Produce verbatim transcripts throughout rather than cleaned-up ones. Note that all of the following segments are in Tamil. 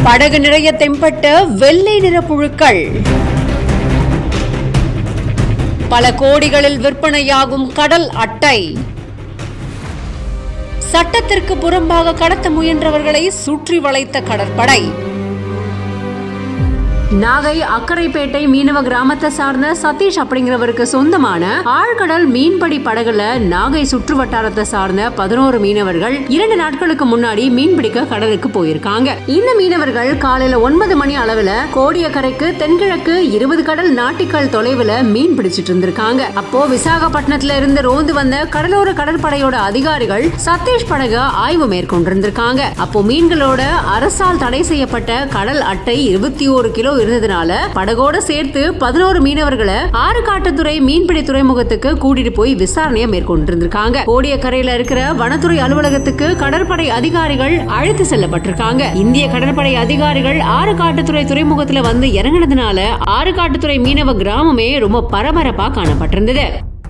படகு நிறைய தென்பட்ட வெள்ளை நிற புழுக்கள். பல கோடிகளில் விற்பனையாகும் கடல் அட்டை. சட்டத்திற்கு புறம்பாக கடத்த முயன்றவர்களை சுற்றி வளைத்த கடற்படை. நாகை அக்கரைப்பேட்டை மீனவ கிராமத்தை சார்ந்த சதீஷ் அப்படிங்கிறவருக்கு சொந்தமான ஆழ்கடல் மீன்பிடி படகுல நாகை சுற்று வட்டாரத்தை சார்ந்த பதினோரு மீனவர்கள் இரண்டு நாட்களுக்கு முன்னாடி மீன்பிடிக்க கடலுக்கு போயிருக்காங்க. இந்த மீனவர்கள் காலையில ஒன்பது மணி அளவுல கோடியக்கரைக்கு தென்கிழக்கு இருபது கடல் நாட்டிக்கல் தொலைவுல மீன் பிடிச்சிட்டு இருந்திருக்காங்க. அப்போ விசாகப்பட்டினத்துல இருந்து ரோந்து வந்த கடலோர கடற்படையோட அதிகாரிகள் சதீஷ் படகு ஆய்வு மேற்கொண்டிருந்திருக்காங்க. அப்போ மீன்களோட அரசால் தடை செய்யப்பட்ட கடல் அட்டை இருபத்தி ஒரு கிலோ இருந்ததுனால படகோட சேர்த்து பதினோரு மீனவர்களை ஆறுகாட்டுத்துறை மீன்பிடி துறைமுகத்துக்கு கூட்டிட்டு போய் விசாரணையை மேற்கொண்டிருந்திருக்காங்க. கோடியக்கரையில இருக்கிற வனத்துறை அலுவலகத்துக்கு கடற்படை அதிகாரிகள் அழைத்து செல்லப்பட்டிருக்காங்க. இந்திய கடற்படை அதிகாரிகள் ஆறுகாட்டுத்துறை துறைமுகத்துல வந்து இறங்கினதுனால ஆறுகாட்டுத்துறை மீனவ கிராமமே ரொம்ப பரபரப்பா காணப்பட்டிருந்தது.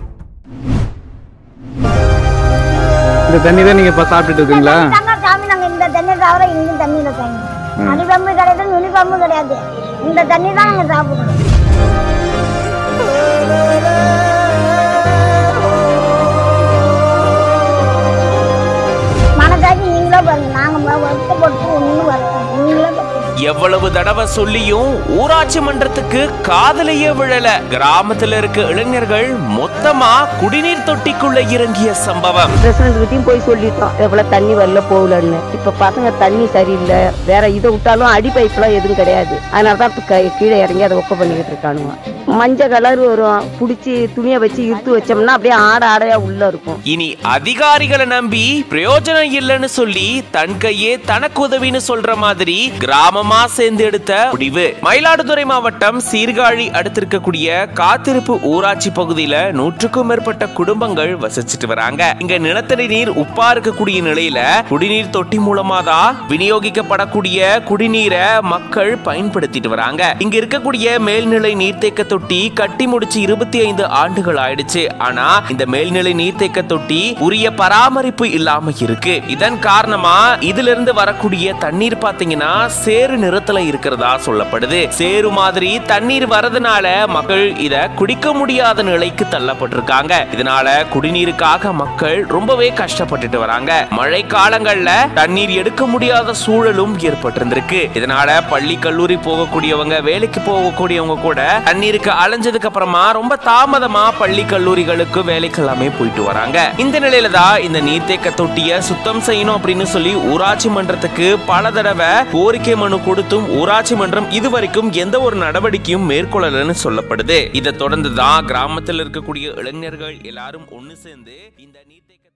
இந்த தண்ணி தான் நீங்க இப்ப சாப்பிட்டுட்டு இருக்கீங்களா? இந்த தண்ணி தவிர இங்கும் தண்ணியில தண்ணி அடிபம்பு கிடையாது, நுனிப்பம்பு கிடையாது. இந்த தண்ணி தான் நாங்க சாப்பிடுறோம். மனதாக்கி நீங்களே பாருங்க, நாங்க வருத்தப்பட்டு ஒண்ணு வருத்தம் நீங்களே எவ்வளவு தடவை சொல்லியும் ஊராட்சி மன்றத்துக்கு காதலையே விழல. கிராமத்துல இருக்க இளைஞர்கள் மொத்தமா குடிநீர் தொட்டிக்குள்ள இறங்கிய சம்பவம். பிரசிடன்ட் போய் சொல்லிட்டோம் எவ்வளவு தண்ணி வரல போகலன்னு. இப்ப பசங்க தண்ணி சரியில்லை, வேற இதை விட்டாலும் அடி பைப்லாம் எதுவும் கிடையாது. அதனாலதான் கீழே இறங்கி அதை ஒக்க பண்ணிக்கிட்டு இருக்கானுங்க. மஞ்சள் கலர் வரும், புடிச்சு துணியை வச்சு இழுத்து வச்சோம்னா அப்படியே ஆட ஆடையா உள்ள இருக்கும். இனி அதிகாரிகளை நம்பி பிரயோஜனம் இல்லைன்னு சொல்லி தன் கையே தனக்கு உதவின்னு சொல்ற மாதிரி கிராமமா சேர்ந்து எடுத்த முடிவு. மயிலாடுதுறை மாவட்டம் சீர்காழி அடுத்திருக்கக்கூடிய காத்திருப்பு ஊராட்சி பகுதியில நூற்றுக்கும் மேற்பட்ட குடும்பங்கள் வசிச்சுட்டு வராங்க. இங்க நிலத்தடி நீர் உப்பா இருக்கக்கூடிய நிலையில குடிநீர் தொட்டி மூலமா தான் விநியோகிக்கப்படக்கூடிய குடிநீரை மக்கள் பயன்படுத்திட்டு வராங்க. இங்க இருக்கக்கூடிய மேல்நிலை நீர்த்தேக்க தொட்டி கட்டி முடிச்சு இருபத்தி ஐந்து ஆண்டுகள் ஆயிடுச்சு. ஆனா இந்த மேல்நிலை நீர்த்தேக்க தொட்டி உரிய பராமரிப்பு இல்லாம இருக்கு. இதன் காரணமா இதுல இருந்து வரக்கூடிய தண்ணீர் பாத்தீங்கன்னா சேறு நிறத்துல இருக்கிறதா சொல்லப்படுது. சேரு மாதிரி தண்ணீர் வரதுனால மக்கள் இத குடிக்க முடியாத நிலைக்கு தள்ளப்பட்டிருக்காங்க. இதனால குடிநீருக்காக மக்கள் ரொம்பவே கஷ்டப்பட்டுட்டு வராங்க. மழை காலங்கள்ல தண்ணீர் எடுக்க முடியாத சூழலும் ஏற்பட்டிருந்திருக்கு. இதனால பள்ளி கல்லூரி போகக்கூடியவங்க, வேலைக்கு போகக்கூடியவங்க கூட தண்ணீருக்கு அலைஞ்சதுக்கு அப்புறமா ரொம்ப தாமதமா பள்ளி கல்லூரிகளுக்கு வேலைக்கு எல்லாமே போயிட்டு வராங்க. இந்த நிலையில தான் இந்த நீர்த்தேக்க தொட்டிய சுத்தம் செய்யணும் அப்படின்னு சொல்லி ஊராட்சி மன்றத்துக்கு பல தடவை கோரிக்கை மனு கொடுத்தும் ஊராட்சி மன்றம் இதுவரைக்கும் எந்த ஒரு நடவடிக்கையும் மேற்கொள்ளலன்னு சொல்லப்படுது. இதை தொடர்ந்துதான் கிராமத்தில் இருக்கக்கூடிய இளைஞர்கள் எல்லாரும் ஒன்னு சேர்ந்து இந்த நீர்த்தேக்க